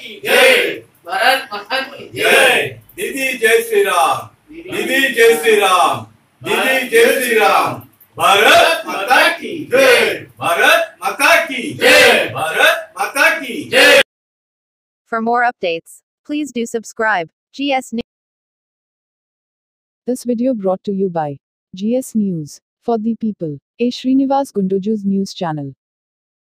की जय। भारत माता की जय। दीदी जय श्री राम। दीदी जय श्री राम। दीदी जय श्री राम। भारत माता की जय। भारत माता की जय। भारत माता की जय। For more updates, please do subscribe GS News. This video brought to you by GS News, for the people, a Srinivas Gunduju's news channel.